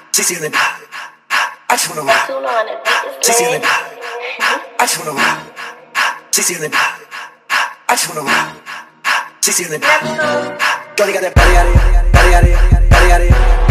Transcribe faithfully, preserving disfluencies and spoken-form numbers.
Sexy in the back. I just wanna rock. Sexy in the back. I just wanna rock. Sexy in the back. I just wanna rock. Sexy in the back. Girl, you got that body, body, body, body, body, body.